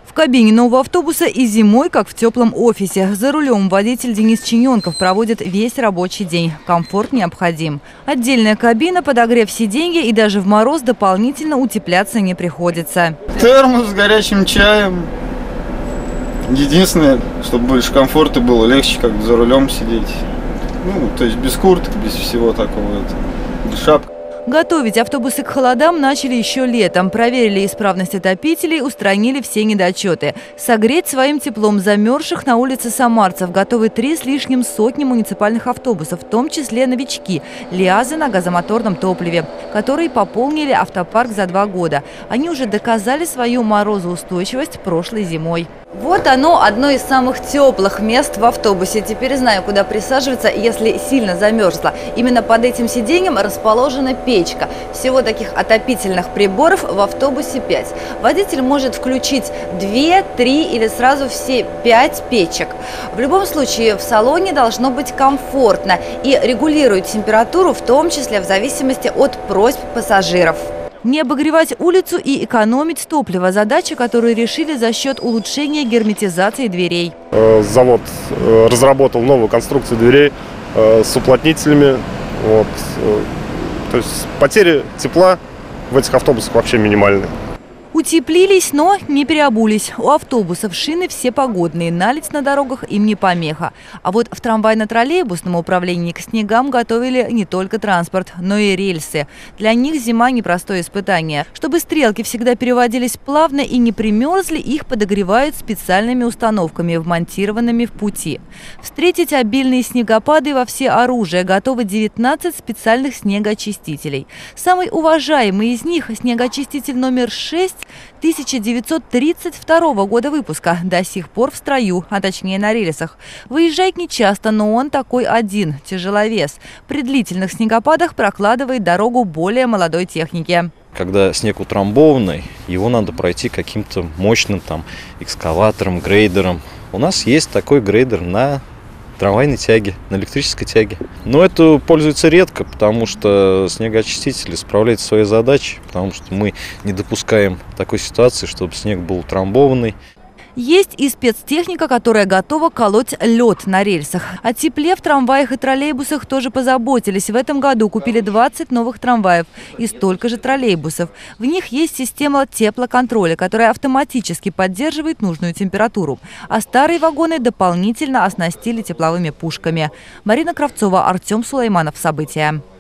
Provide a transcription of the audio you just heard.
В кабине нового автобуса и зимой, как в теплом офисе. За рулем водитель Денис Чиненков проводит весь рабочий день. Комфорт необходим. Отдельная кабина, подогрев сиденья и даже в мороз дополнительно утепляться не приходится. Термос с горячим чаем. Единственное, чтобы больше комфорта было, легче как за рулем сидеть. Ну, то есть без курток, без всего такого. Без шапки. Готовить автобусы к холодам начали еще летом. Проверили исправность отопителей, устранили все недочеты. Согреть своим теплом замерзших на улице самарцев готовы 3 с лишним сотни муниципальных автобусов, в том числе новички – ЛиАЗы на газомоторном топливе, которые пополнили автопарк за 2 года. Они уже доказали свою морозоустойчивость прошлой зимой. Вот оно, одно из самых теплых мест в автобусе. Теперь знаю, куда присаживаться, если сильно замерзло. Именно под этим сиденьем расположена печка. Всего таких отопительных приборов в автобусе 5. Водитель может включить 2, 3 или сразу все 5 печек. В любом случае в салоне должно быть комфортно и регулирует температуру, в том числе в зависимости от просьб пассажиров. Не обогревать улицу и экономить топливо – задача, которую решили за счет улучшения герметизации дверей. Завод разработал новую конструкцию дверей с уплотнителями. То есть потери тепла в этих автобусах вообще минимальные. Утеплились, но не переобулись. У автобусов шины все погодные, наледь на дорогах им не помеха. А вот в трамвайно-троллейбусном управлении к снегам готовили не только транспорт, но и рельсы. Для них зима – непростое испытание. Чтобы стрелки всегда переводились плавно и не примерзли, их подогревают специальными установками, вмонтированными в пути. Встретить обильные снегопады во всеоружие готовы 19 специальных снегоочистителей. Самый уважаемый из них – снегоочиститель номер 6 1932 года выпуска, до сих пор в строю, а точнее на рельсах. Выезжает нечасто, но он такой один, тяжеловес. При длительных снегопадах прокладывает дорогу более молодой технике. Когда снег утрамбованный, его надо пройти каким-то мощным экскаватором, грейдером. У нас есть такой грейдер на трамвайной тяге, на электрической тяге. Но это пользуется редко, потому что снегоочистители справляют свои задачи, потому что мы не допускаем такой ситуации, чтобы снег был утрамбованный. Есть и спецтехника, которая готова колоть лед на рельсах. О тепле в трамваях и троллейбусах тоже позаботились. В этом году купили 20 новых трамваев и столько же троллейбусов. В них есть система теплоконтроля, которая автоматически поддерживает нужную температуру. А старые вагоны дополнительно оснастили тепловыми пушками. Марина Кравцова, Артем Сулейманов. События.